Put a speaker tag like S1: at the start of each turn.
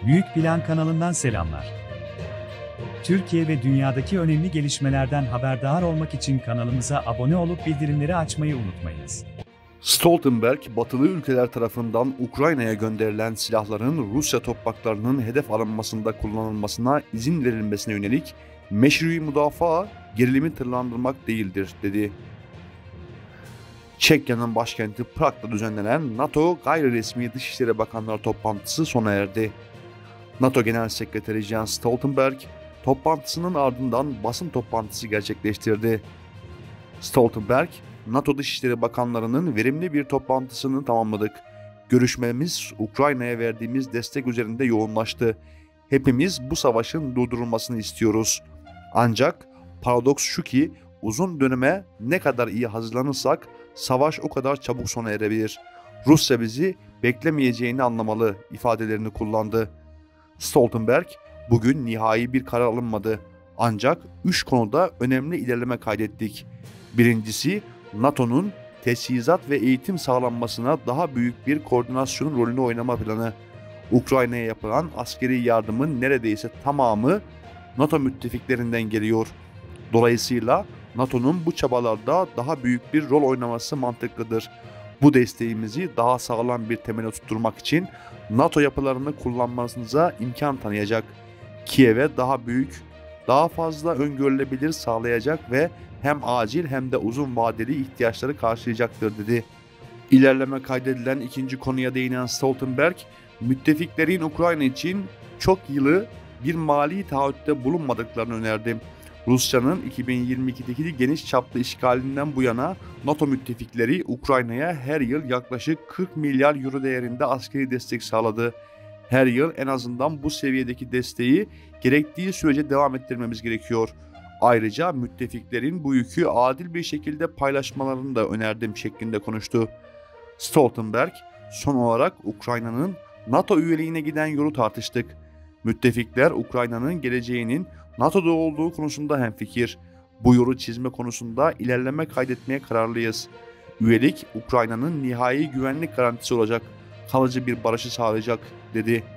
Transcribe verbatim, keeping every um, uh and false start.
S1: Büyük Plan kanalından selamlar. Türkiye ve dünyadaki önemli gelişmelerden haberdar olmak için kanalımıza abone olup bildirimleri açmayı unutmayınız.
S2: Stoltenberg, batılı ülkeler tarafından Ukrayna'ya gönderilen silahların Rusya topraklarının hedef alınmasında kullanılmasına izin verilmesine yönelik meşru müdafaa gerilimi tırlandırmak değildir, dedi. Çekya'nın başkenti Prag'da düzenlenen NATO gayri resmi Dışişleri Bakanları toplantısı sona erdi. NATO Genel Sekreteri Jens Stoltenberg, toplantısının ardından basın toplantısı gerçekleştirdi. Stoltenberg, NATO Dışişleri Bakanlarının verimli bir toplantısını tamamladık. Görüşmemiz Ukrayna'ya verdiğimiz destek üzerinde yoğunlaştı. Hepimiz bu savaşın durdurulmasını istiyoruz. Ancak paradoks şu ki uzun döneme ne kadar iyi hazırlanırsak savaş o kadar çabuk sona erebilir. Rusya bizi beklemeyeceğini anlamalı ifadelerini kullandı. Stoltenberg, bugün nihai bir karar alınmadı. Ancak üç konuda önemli ilerleme kaydettik. Birincisi, NATO'nun teçhizat ve eğitim sağlanmasına daha büyük bir koordinasyon rolünü oynama planı. Ukrayna'ya yapılan askeri yardımın neredeyse tamamı NATO müttefiklerinden geliyor. Dolayısıyla NATO'nun bu çabalarda daha büyük bir rol oynaması mantıklıdır. Bu desteğimizi daha sağlam bir temele tutturmak için NATO yapılarını kullanmanıza imkan tanıyacak. Kiev'e daha büyük, daha fazla öngörülebilir sağlayacak ve hem acil hem de uzun vadeli ihtiyaçları karşılayacaktır, dedi. İlerleme kaydedilen ikinci konuya değinen Stoltenberg, müttefiklerin Ukrayna için çok yılı bir mali taahhütte bulunmadıklarını önerdi. Rusya'nın iki bin yirmi ikideki geniş çaplı işgalinden bu yana NATO müttefikleri Ukrayna'ya her yıl yaklaşık kırk milyar euro değerinde askeri destek sağladı. Her yıl en azından bu seviyedeki desteği gerektiği sürece devam ettirmemiz gerekiyor. Ayrıca müttefiklerin bu yükü adil bir şekilde paylaşmalarını da önerdim şeklinde konuştu. Stoltenberg, son olarak Ukrayna'nın NATO üyeliğine giden yolu tartıştık. Müttefikler Ukrayna'nın geleceğinin NATO'da olduğu konusunda hemfikir. Bu yolu çizme konusunda ilerleme kaydetmeye kararlıyız. Üyelik Ukrayna'nın nihai güvenlik garantisi olacak, kalıcı bir barışı sağlayacak, dedi.